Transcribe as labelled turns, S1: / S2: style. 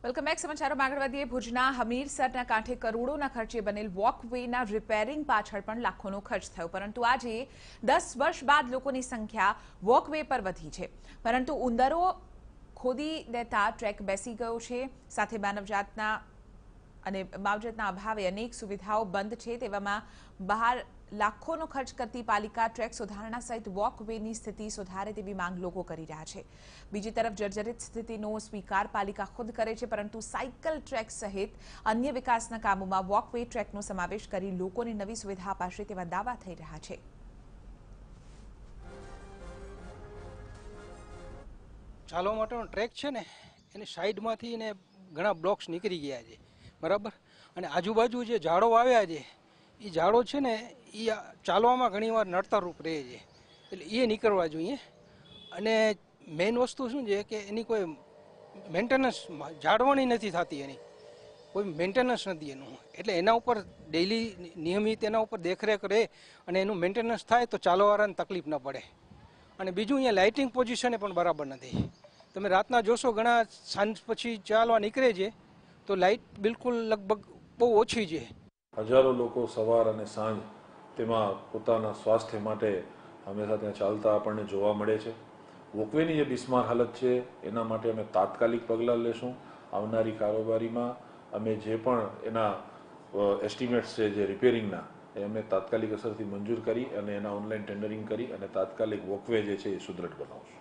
S1: Welcome back. સમાચારોમાં આગળ વધીએ. ભુજના હમીરસરના કાંઠે કરોડોના ખર્ચે બનેલ વોકવેના રિપેરિંગ પાછળ પણ લાખોનો ખર્ચ થયો, પરંતુ આજે 10 વર્ષ બાદ લોકોની સંખ્યા વોકવે પર વધી છે, પરંતુ ઉંદરો ખોદી દેતા ટ્રેક બેસી ગયો છે. સાથે માનવજાતના અભાવે અનેક સુવિધાઓ બંધ છે. તેવામાં બહાર લાખોનો ખર્ચ કરતી પાલિકા ટ્રેક સુધારણા સહિત વોકવેની સ્થિતિ સુધારે તેવી માંગ લોકો કરી રહ્યા છે. બીજી તરફ જર્જરિત સ્થિતિનો સ્વીકાર પાલિકા ખુદ કરે છે, પરંતુ સાયકલ ટ્રેક સહિત અન્ય વિકાસના કામોમાં વોકવે ટ્રેકનો સમાવેશ કરી લોકોને નવી સુવિધા અપાશે તેવા દાવા થઈ રહ્યા છે.
S2: ચાલવા માટેનો ટ્રેક છે ને, એની સાઈડમાંથી ને ઘણા બ્લોક્સ નીકળી ગયા છે, બરાબર. અને આજુબાજુ જે ઝાડો આવ્યા છે, એ ઝાડો છે ને એ ચાલવામાં ઘણીવાર નડતરરૂપ રહે છે, એટલે એ નીકળવા જોઈએ. અને મેઇન વસ્તુ શું છે કે એની કોઈ મેન્ટેનન્સ જાળવણી નથી થતી, એની કોઈ મેન્ટેનન્સ નથી એનું, એટલે એના ઉપર ડેઇલી નિયમિત એના ઉપર દેખરેખ રહે અને એનું મેન્ટેનન્સ થાય તો ચાલવાવાળાને તકલીફ ન પડે. અને બીજું અહીંયા લાઇટિંગ પોઝિશન પણ બરાબર નથી. તમે રાતના જોશો ઘણા સાંજ પછી ચાલવા નીકળે છે તો લાઇટ બિલકુલ લગભગ બહુ ઓછી છે.
S3: હજારો લોકો સવાર અને સાંજ તેમાં પોતાના સ્વાસ્થ્ય માટે હંમેશા ત્યાં ચાલતા આપણને જોવા મળે છે. વોકવેની જે બિસ્માર હાલત છે એના માટે અમે તાત્કાલિક પગલાં લેશું. આવનારી કારોબારીમાં અમે જે પણ એના એસ્ટિમેટ્સ છે જે રિપેરિંગના એ અમે તાત્કાલિક અસરથી મંજૂર કરી અને એના ઓનલાઈન ટેન્ડરિંગ કરી અને તાત્કાલિક વોકવે જે છે એ સુદૃઢ બનાવશું.